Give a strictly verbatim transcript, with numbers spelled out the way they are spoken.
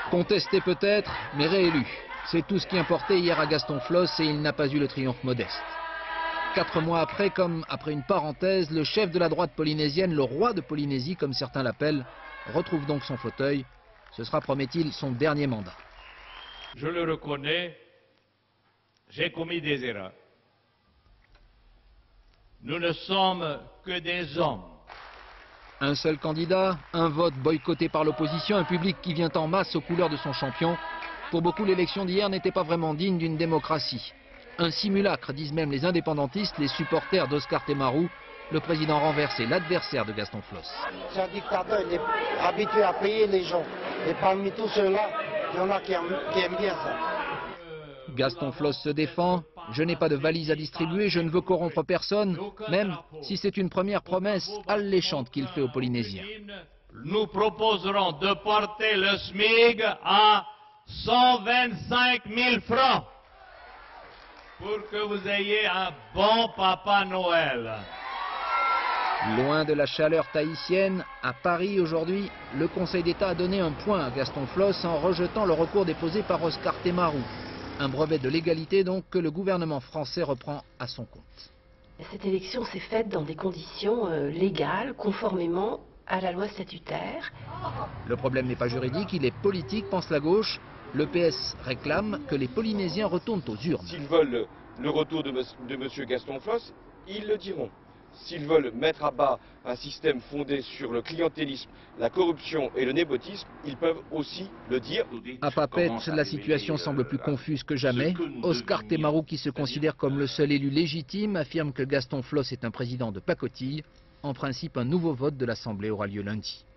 Contesté peut-être, mais réélu. C'est tout ce qui importait hier à Gaston Floss et il n'a pas eu le triomphe modeste. Quatre mois après, comme après une parenthèse, le chef de la droite polynésienne, le roi de Polynésie comme certains l'appellent, retrouve donc son fauteuil. Ce sera, promet-il, son dernier mandat. Je le reconnais, j'ai commis des erreurs. Nous ne sommes que des hommes. Un seul candidat, un vote boycotté par l'opposition, un public qui vient en masse aux couleurs de son champion. Pour beaucoup, l'élection d'hier n'était pas vraiment digne d'une démocratie. Un simulacre, disent même les indépendantistes, les supporters d'Oscar Temaru, le président renversé, l'adversaire de Gaston Floss. C'est un dictateur, il est habitué à payer les gens. Et parmi tous ceux-là, il y en a qui aiment, qui aiment bien ça. Gaston Floss se défend. Je n'ai pas de valise à distribuer, je ne veux corrompre personne, même si c'est une première promesse alléchante qu'il fait aux Polynésiens. Nous proposerons de porter le S M I G à cent vingt-cinq mille francs pour que vous ayez un bon Papa Noël. Loin de la chaleur tahitienne, à Paris aujourd'hui, le Conseil d'État a donné un point à Gaston Floss en rejetant le recours déposé par Oscar Temaru. Un brevet de légalité donc que le gouvernement français reprend à son compte. Cette élection s'est faite dans des conditions euh, légales, conformément à la loi statutaire. Le problème n'est pas juridique, il est politique, pense la gauche. Le P S réclame que les Polynésiens retournent aux urnes. S'ils veulent le retour de M. Gaston Floss, ils le diront. S'ils veulent mettre à bas un système fondé sur le clientélisme, la corruption et le népotisme, ils peuvent aussi le dire. À Papeete, la situation semble plus confuse que jamais. Oscar Temaru, qui se considère comme le seul élu légitime, affirme que Gaston Floss est un président de pacotille. En principe, un nouveau vote de l'Assemblée aura lieu lundi.